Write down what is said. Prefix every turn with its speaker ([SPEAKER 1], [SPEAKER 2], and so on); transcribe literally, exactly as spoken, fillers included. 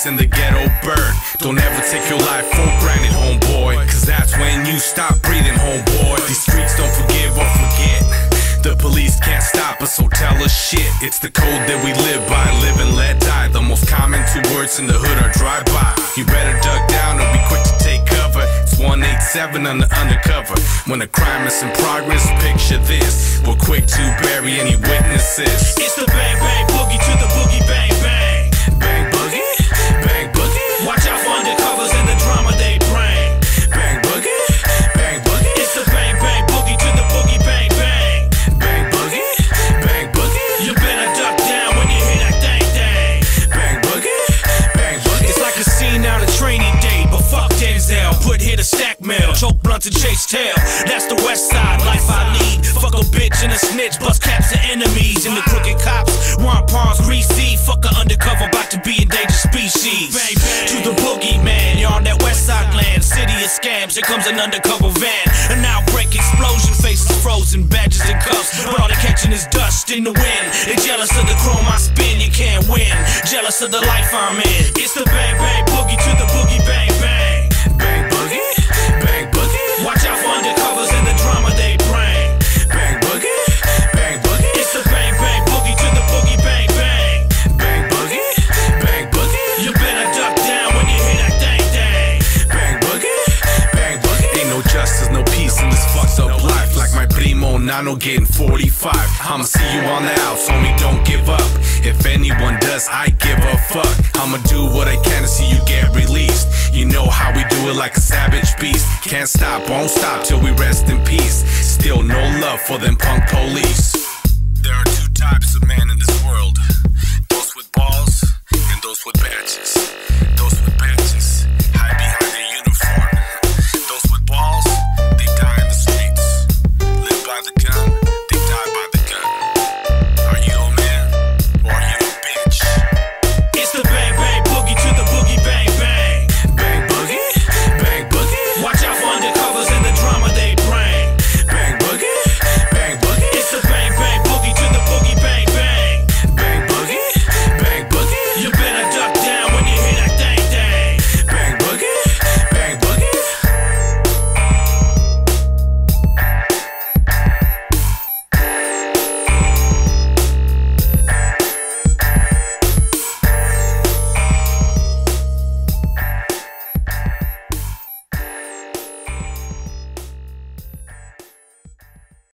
[SPEAKER 1] streets and the ghetto burn. Don't ever take your life for granted, homeboy, cause that's when you stop breathing, homeboy. These streets don't forgive or forget. The police can't stop us, so tell us shit. It's the code that we live by, live and let die. The most common two words in the hood are drive-by. You better duck down or be quick to take cover. It's one eight seven on the undercover. When a crime is in progress, picture this. We're quick to bury any witnesses.
[SPEAKER 2] It's the bang bang boogie to the boogie bang bang.
[SPEAKER 1] Bang boogie, bang boogie.
[SPEAKER 2] Watch out for undercovers and the drama they bring.
[SPEAKER 1] Bang boogie, bang boogie.
[SPEAKER 2] It's the bang bang boogie to the boogie bang bang.
[SPEAKER 1] Bang boogie, bang boogie.
[SPEAKER 2] You better duck down when you hear that thing thing.
[SPEAKER 1] Bang boogie, bang boogie.
[SPEAKER 2] It's like a scene out of Training Day, but fuck Denzel. Put here to stack mail, choke blunt and chase tail. That's the west side life I lead. Fuck a bitch and a snitch, bust caps to enemies. And the crooked cops want palms greasy. Fuck a undercover, about to be endangered species. Bang, bang. To the boogie man, you're on that west side land. City of scams, here comes an undercover van. An outbreak explosion, faces frozen, badges and cuffs. But all they catching is dust in the wind. They jealous of the chrome I spin, you can't win. Jealous of the life I'm in. It's the bang bang boogie to the boogie bang bang.
[SPEAKER 1] Bang boogie, bang boogie.
[SPEAKER 2] Watch out for undercovers and the drama they bring.
[SPEAKER 1] Bang boogie, bang boogie.
[SPEAKER 2] It's the bang bang boogie to the boogie bang bang.
[SPEAKER 1] Bang boogie, bang boogie.
[SPEAKER 2] You better duck down when you hear that thing thing.
[SPEAKER 1] Bang boogie, bang boogie. Ain't no justice, no peace in this fucked up life. Like my primo Nano getting forty-five. I'ma see you on the outs, homie, don't give up. If anyone does, I give a fuck. I'ma do what I can to see you get released. You know how we do it, like a savage beast. Can't stop, won't stop till we rest in peace. Still no love for them punk police.